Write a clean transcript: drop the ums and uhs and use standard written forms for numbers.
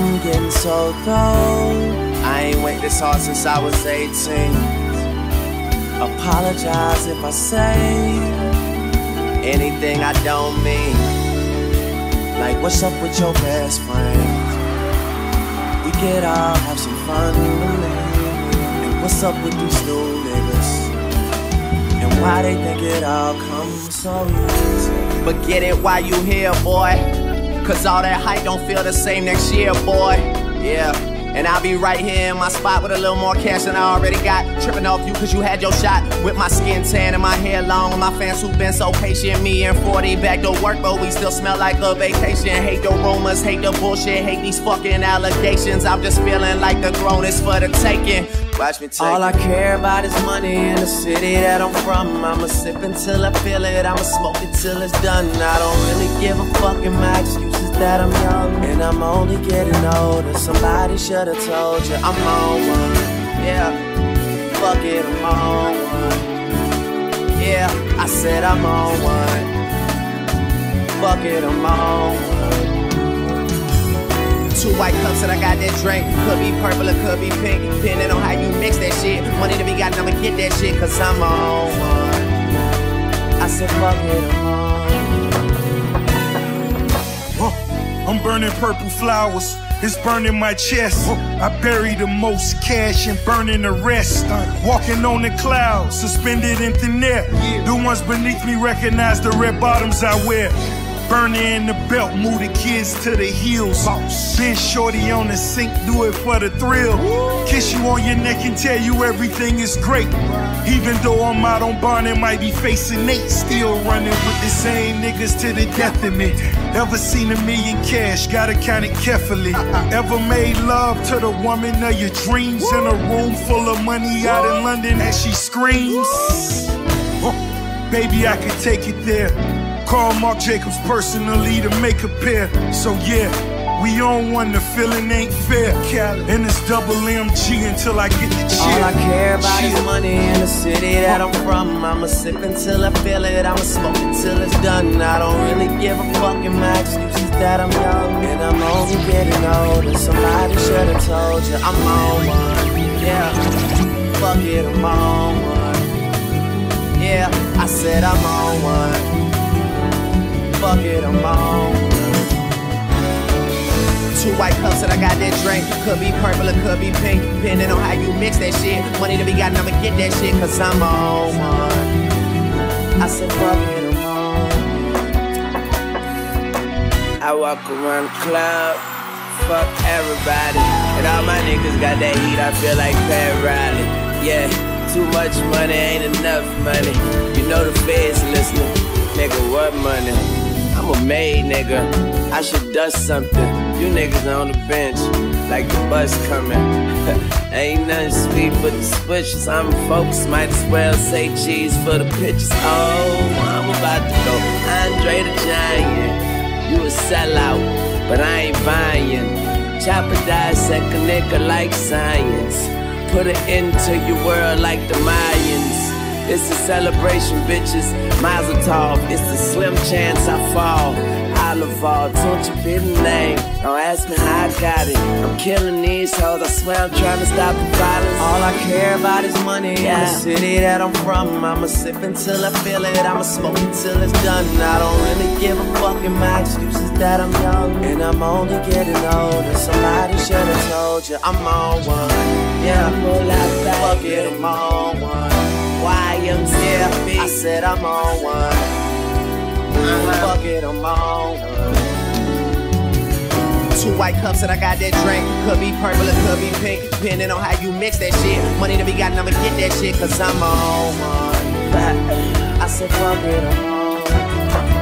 I'm getting so thrown. I ain't went this hard since I was 18. Apologize if I say anything I don't mean. Like, what's up with your best friend? We could all have some fun. And what's up with these new niggas? And why they think it all comes so easy? But get it while you here, boy. Cause all that hype don't feel the same next year, boy. Yeah. And I'll be right here in my spot with a little more cash than I already got. Tripping off you cause you had your shot. With my skin tan and my hair long. And my fans who've been so patient. Me and 40 back to work, but we still smell like a vacation. Hate the rumors, hate the bullshit, hate these fucking allegations. I'm just feeling like the grown is for the taking. Watch me take all I care about is money in the city that I'm from. I'ma sip until I feel it, I'ma smoke it till it's done. I don't really give a fuck, and my excuse is that I'm young and I'm only getting older. Somebody should've told you I'm on one. Yeah, fuck it, I'm on one. Yeah, I said I'm on one. Fuck it, I'm on one. 2 white cups and I got that drink. Could be purple or could be pink, depending on how you mix that shit. Money to be got, I'ma get that shit, cause I'm on one. I said fuck it, I'm on. I'm burning purple flowers, it's burning my chest. I bury the most cash and burning the rest. Walking on the clouds, suspended in thin air. The ones beneath me recognize the red bottoms I wear. Burner in the belt, move the kids to the heels. Been shorty on the sink, do it for the thrill. Kiss you on your neck and tell you everything is great. Even though I'm out on bond and might be facing Nate, still running with the same niggas to the death of me. Ever seen $1 million cash, gotta count it carefully. Ever made love to the woman of your dreams in a room full of money out in London as she screams? Baby, I could take it there. Call Mark Jacobs personally to make a pair. So yeah, we on one, the feeling ain't fair. And it's double MG until I get the cheer. All I care about is money in the city that I'm from. I'ma sip until I feel it, I'ma smoke until it's done. I don't really give a fuck, and my excuse is that I'm young and I'm only getting older. Somebody should've told you I'm on one. Yeah, fuck it, I'm on one. Yeah, I said I'm on one. Fuck it, I'm on. 2 white cups and I got that drink. Could be purple or could be pink, depending on how you mix that shit. Money to be got, I'ma get that shit, cause I'm on one. I said fuck it, I'm on. I walk around the club, fuck everybody. And all my niggas got that heat, I feel like Pat Riley. Yeah, too much money ain't enough money. You know the feds listening. Nigga, what money? I'm a made nigga, I should dust something. You niggas on the bench, like the bus coming. Ain't nothing sweet but the switches. I'm focused, might as well say cheese for the pictures. Oh, I'm about to go Andre the Giant. You a sellout, but I ain't buying. Chopper dissect a nigga like science. Put it into your world like the Mayans. It's a celebration, bitches. Mazel tov. It's a slim chance I fall. Olive oil, don't you be the name. Don't ask me how I got it. I'm killing these hoes. I swear I'm trying to stop the violence. All I care about is money in the city that I'm from. I'ma sip until I feel it, I'ma smoke until it's done. I don't really give a fuck, and my excuse is that I'm young and I'm only getting older. Somebody should've told you I'm on one. Yeah, fuck it, I'm on one. YMCA, I said I'm on one. Fuck it, I'm on one. 2 white cups and I got that drink. Could be purple or could be pink, depending on how you mix that shit. Money to be got, I'ma get that shit, cause I'm on one. I said fuck it, I'm on.